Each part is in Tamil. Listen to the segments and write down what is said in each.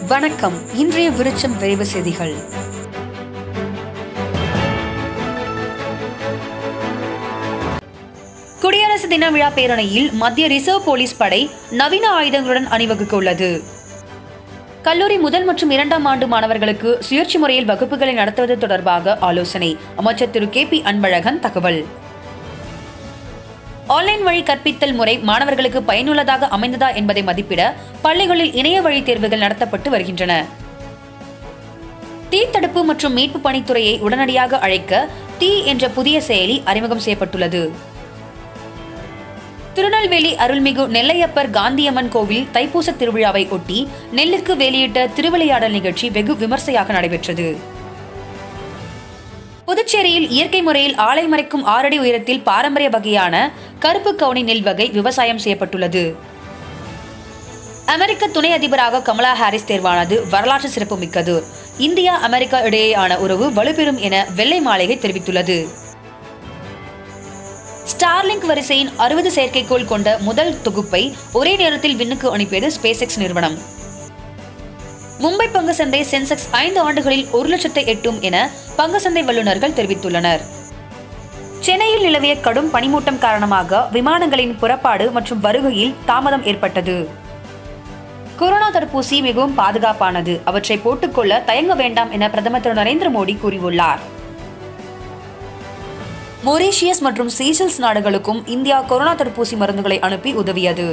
வணக்கம். இன்றைய விருச்சம் விரைவு செய்திகள். குடியரசு தின விழா பேரணியில் மத்திய ரிசர்வ் போலீஸ் படை நவீன ஆயுதங்களுடன் அணிவகுக்க உள்ளது. கல்லூரி முதல் மற்றும் இரண்டாம் ஆண்டு மாணவர்களுக்கு சுயேட்சை முறையில் வகுப்புகளை நடத்துவது தொடர்பாக ஆலோசனை. அமைச்சர் திரு KP அன்பழகன் தகவல். ஆன்லைன் வழி கற்பித்தல் முறை மாணவர்களுக்கு பயனுள்ளதாக அமைந்ததா என்பதை மதிப்பிட பள்ளிகளில் இணைய வழி தேர்வுகள் நடத்தப்பட்டு வருகின்றன. தீ தடுப்பு மற்றும் மீட்பு பணித்துறையை உடனடியாக அழைக்க தீ என்ற புதிய செயலி அறிமுகம் செய்யப்பட்டுள்ளது. திருநெல்வேலி அருள்மிகு நெல்லையப்பர் காந்தியம்மன் கோவில் தைப்பூச திருவிழாவை ஒட்டி நெல்லுக்கு வேலியிட்ட திருவிளையாடல் நிகழ்ச்சி வெகு விமர்சையாக நடைபெற்றது. புதுச்சேரியில் இயற்கை முறையில் ஆலை மறைக்கும் 6 அடி உயரத்தில் பாரம்பரிய வகையான கருப்பு கவுனி நெல் வகை விவசாயம் செய்யப்பட்டுள்ளது. அமெரிக்க துணை அதிபராக கமலா ஹாரிஸ் தேர்வானது வரலாற்று சிறப்புமிக்கது. இந்தியா அமெரிக்கா இடையேயான உறவு வலுப்பெறும் என வெள்ளை மாளிகை தெரிவித்துள்ளது. ஸ்டார்லிங்க் வரிசையின் 60 செயற்கைக்கோள் கொண்ட முதல் தொகுப்பை ஒரே நேரத்தில் விண்ணுக்கு அனுப்பியது ஸ்பேஸ்எக்ஸ் நிறுவனம். மும்பை பங்கு சந்தை சென்செக்ஸ் 5 ஆண்டுகளில் 1 லட்சத்தை எட்டும் என பங்கு சந்தை வல்லுநர்கள் தெரிவித்துள்ளனர். சென்னையில் நிலவிய கடும் பனிமூட்டம் காரணமாக விமானங்களின் புறப்பாடு மற்றும் வருகையில் தாமதம் ஏற்பட்டது. கொரோனா தடுப்பூசி மிகவும் பாதுகாப்பானது, அவற்றை போட்டுக்கொள்ள தயங்க வேண்டாம் என பிரதமர் திரு நரேந்திர மோடி கூறியுள்ளார். மொரீஷியஸ் மற்றும் சீஷெல்ஸ் நாடுகளுக்கும் இந்தியா கொரோனா தடுப்பூசி மருந்துகளை அனுப்பி உதவியது.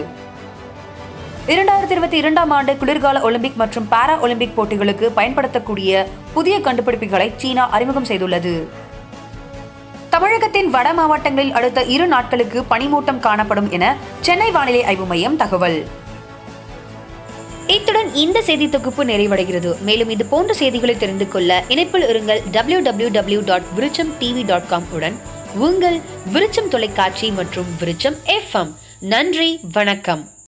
2022ஆம் ஆண்டு குளிர்கால ஒலிம்பிக் மற்றும் பாரா ஒலிம்பிக் போட்டிகளுக்கு பயன்படுத்தக்கூடிய புதிய கண்டுபிடிப்புகளை சீனா அறிமுகம் செய்துள்ளது. தமிழகத்தின் வட மாவட்டங்களில் அடுத்த 2 நாட்களுக்கு பனிமூட்டம் காணப்படும் என சென்னை வானிலை ஆய்வு மையம் தகவல். இத்துடன் இந்த செய்தி தொகுப்பு நிறைவடைகிறது. மேலும் இது போன்ற செய்திகளை தெரிந்து கொள்ள இணைப்பில் இருங்கள். www.virichamtv.com உடன் உங்கள் விருச்சம் தொலைக்காட்சி மற்றும் விருச்சம் FM. நன்றி, வணக்கம்.